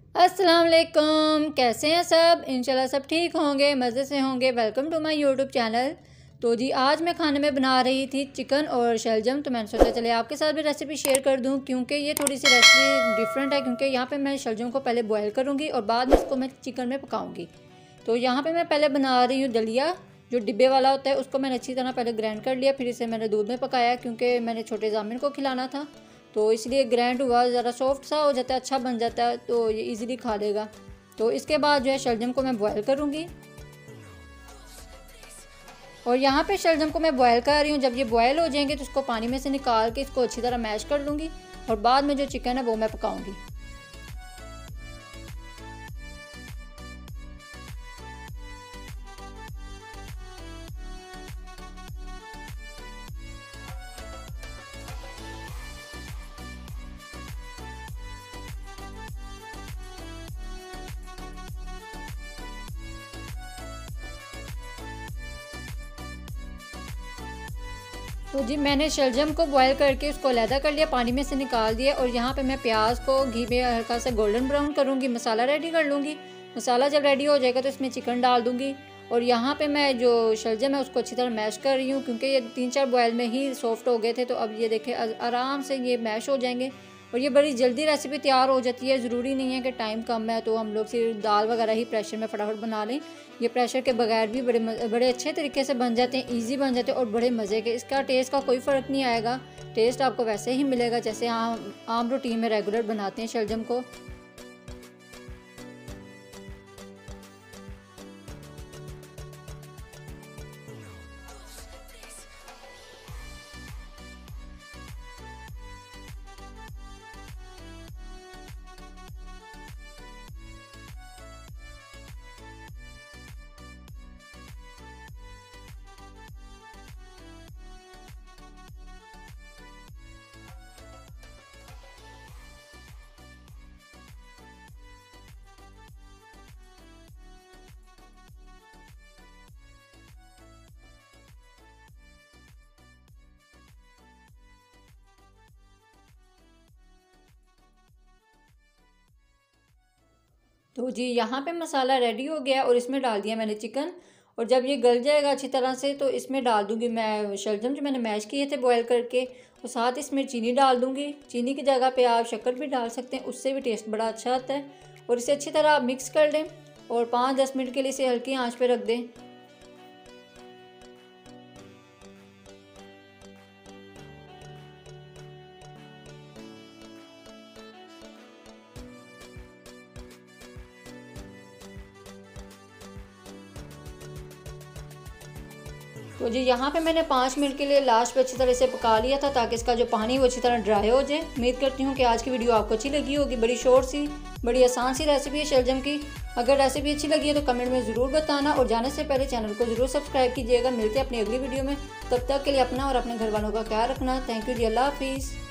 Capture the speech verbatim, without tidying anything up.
अस्सलाम वालेकुम, कैसे हैं सब। इंशाल्लाह सब ठीक होंगे, मज़े से होंगे। Welcome to my YouTube channel. तो जी आज मैं खाने में बना रही थी चिकन और शलजम। तो मैंने सोचा चले आपके साथ भी रेसिपी शेयर कर दूं, क्योंकि ये थोड़ी सी रेसिपी डिफरेंट है। क्योंकि यहाँ पे मैं शलजम को पहले बॉयल करूँगी और बाद में इसको मैं चिकन में पकाऊँगी। तो यहाँ पर मैं पहले बना रही हूँ दलिया, जो डिब्बे वाला होता है। उसको मैंने अच्छी तरह पहले ग्राइंड कर लिया, फिर इसे मैंने दूध में पकाया, क्योंकि मैंने छोटे जामिन को खिलाना था। तो इसलिए ग्राइंड हुआ, ज़रा सॉफ्ट सा हो जाता है, अच्छा बन जाता है, तो ये इजीली खा लेगा। तो इसके बाद जो है शलजम को मैं बॉयल करूँगी। और यहाँ पे शलजम को मैं बॉयल कर रही हूँ। जब ये बॉयल हो जाएंगे तो इसको पानी में से निकाल के इसको अच्छी तरह मैश कर लूँगी और बाद में जो चिकन है वो मैं पकाऊँगी। तो जी मैंने शलजम को बॉयल करके उसको अलहदा कर लिया, पानी में से निकाल दिया। और यहाँ पे मैं प्याज को घी में हल्का सा गोल्डन ब्राउन करूँगी, मसाला रेडी कर लूँगी। मसाला जब रेडी हो जाएगा तो इसमें चिकन डाल दूँगी। और यहाँ पे मैं जो शलजम है उसको अच्छी तरह मैश कर रही हूँ, क्योंकि ये तीन चार बॉयल में ही सॉफ्ट हो गए थे। तो अब ये देखें आराम से ये मैश हो जाएंगे और ये बड़ी जल्दी रेसिपी तैयार हो जाती है। ज़रूरी नहीं है कि टाइम कम है तो हम लोग सिर्फ दाल वगैरह ही प्रेशर में फटाफट बना लें। ये प्रेशर के बगैर भी बड़े बड़े अच्छे तरीके से बन जाते हैं, इजी बन जाते हैं और बड़े मज़े के। इसका टेस्ट का कोई फ़र्क नहीं आएगा, टेस्ट आपको वैसे ही मिलेगा जैसे आम आम रूटीन में रेगुलर बनाते हैं शलजम को। तो जी यहाँ पे मसाला रेडी हो गया और इसमें डाल दिया मैंने चिकन। और जब ये गल जाएगा अच्छी तरह से तो इसमें डाल दूँगी मैं शलजम जो मैंने मैश किए थे बॉयल करके। और साथ इसमें चीनी डाल दूँगी। चीनी की जगह पे आप शक्कर भी डाल सकते हैं, उससे भी टेस्ट बड़ा अच्छा आता है। और इसे अच्छी तरह आप मिक्स कर लें और पाँच दस मिनट के लिए इसे हल्की आंच पे रख दें। तो जी यहाँ पे मैंने पाँच मिनट के लिए लास्ट पे अच्छी तरह से पका लिया था, ताकि इसका जो पानी वो अच्छी तरह ड्राई हो जाए। उम्मीद करती हूँ कि आज की वीडियो आपको अच्छी लगी होगी। बड़ी शॉर्ट सी बड़ी आसान सी रेसिपी है शलजम की। अगर रेसिपी अच्छी लगी है तो कमेंट में ज़रूर बताना और जाने से पहले चैनल को ज़रूर सब्सक्राइब कीजिएगा। मिलते हैं अपनी अगली वीडियो में, तब तक के लिए अपना और अपने घर वालों का ख्याल रखना। थैंक यू जी, अल्लाह हाफिज़।